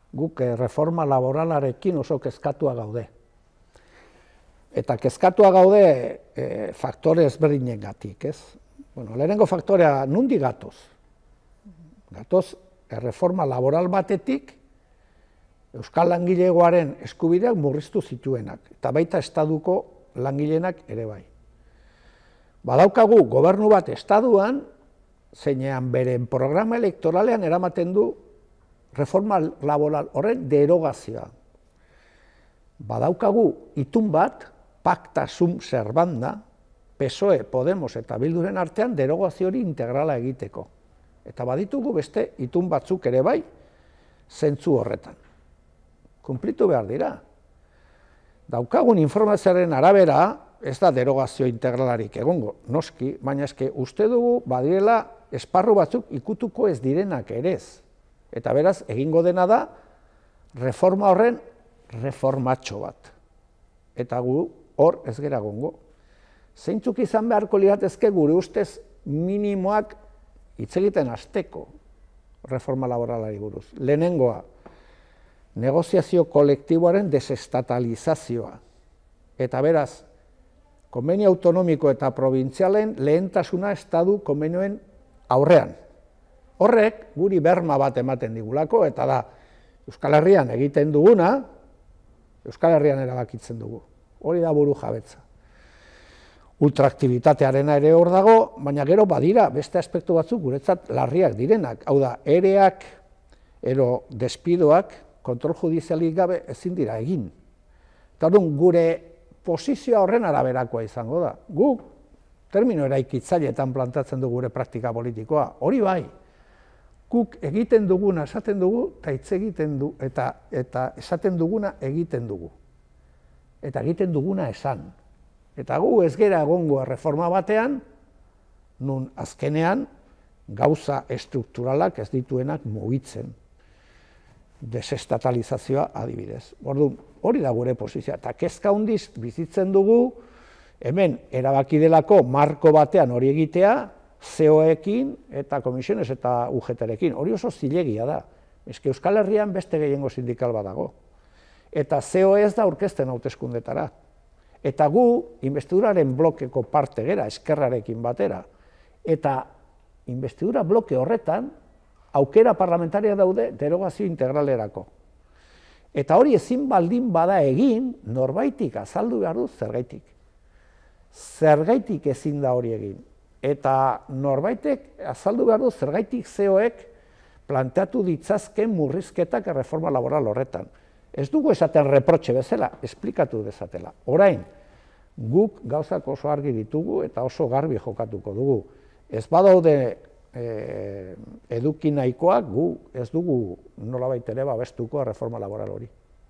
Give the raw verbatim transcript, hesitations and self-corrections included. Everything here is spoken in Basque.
guk reforma laboralarekin oso kezkatua gaude. Eta kezkatua gaude e, faktore ezberdinengatik, ez? Bueno, lehenengo faktorea nundi gatoz? Gatoz, erreforma laboral batetik euskal langilegoaren eskubideak murriztu zituenak, eta baita estaduko langileenak ere bai. Badaukagu gobernu bat estaduan, zeinean beren programa elektoralean eramaten du reforma laboral horren derogazioa. Badaukagu itun bat, Pacta Sum Servanda, P S O E, Podemos eta Bilduren artean derogazio hori integrala egiteko. Eta baditugu beste itun batzuk ere bai, zentzu horretan. Kumplitu behar dira. Daukagun informazioaren arabera, ez da derogazio integralarik egongo, noski, baina eske uste dugu badirela esparru batzuk ikutuko ez direnak erez. Eta beraz, egingo dena da, reforma horren reformatxo bat. Eta gu hor ez gera gongo. Zeintzuk izan beharko liratezke gure ustez minimoak hitz egiten hasteko reforma laboralari buruz. Lehenengoa, negoziazio kolektiboaren desestatalizazioa. Eta beraz, konbenio autonomiko eta probintzialen lehentasuna estadu konbenioen aurrean. Horrek guri berma bat ematen digulako, eta da Euskal Herrian egiten duguna, Euskal Herrian erabakitzen dugu. Hori da buru jabetza. Ultraaktibitatearena ere hor dago, baina gero badira beste aspektu batzuk guretzat larriak direnak. Hau da, ereak, ero despidoak, kontrol judizialik gabe ezin dira egin. Eta orduan, gure posizioa horren araberakoa izango da. Guk, termino eraikitzaileetan plantatzen du gure praktika politikoa, hori bai. Guk egiten duguna esaten dugu, eta hitz egiten du, eta, eta esaten duguna egiten dugu. Eta egiten duguna esan. Eta gu ez gera egongo reforma batean, nun azkenean gauza estrukturalak ez dituenak mugitzen. Desestatalizazioa adibidez. Orduan, hori da gure posizioa. Eta kezka handiz bizitzen dugu, hemen erabaki delako marko batean hori egitea, C E O-ekin eta komisiones eta U G T-rekin. Hori oso zilegia da. Eske Euskal Herrian beste gehiengo sindikal badago. Eta C E O ez da aurkezten hauteskundetara. Eta gu, investiduraren blokeko parte gera, eskerrarekin batera. Eta investidura bloke horretan, aukera parlamentaria daude derogazio integralerako. Eta hori ezin baldin bada egin, norbaitik azaldu behar du zergaitik. Zergaitik ezin da hori egin. Eta norbaitek azaldu behar du zergaitik C E O-ek planteatu ditzazken murrizketak erreforma laboral horretan. Ez dugu esaten reprotxe bezala, esplikatu dezatela. Orain, guk gauzak oso argi ditugu eta oso garbi jokatuko dugu. Ez badaude eduki nahikoak, gu ez dugu nolabait ere babestuko erreforma laboral hori.